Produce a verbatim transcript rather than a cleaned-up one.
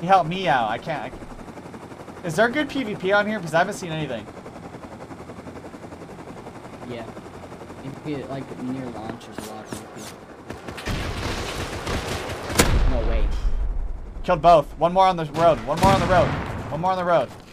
He helped me out. I can't. I... Is there good PvP on here? Because I haven't seen anything. Yeah. If you get, like, near launch, there's a lot of PvP. No, wait. Killed both. One more on the road. One more on the road. One more on the road.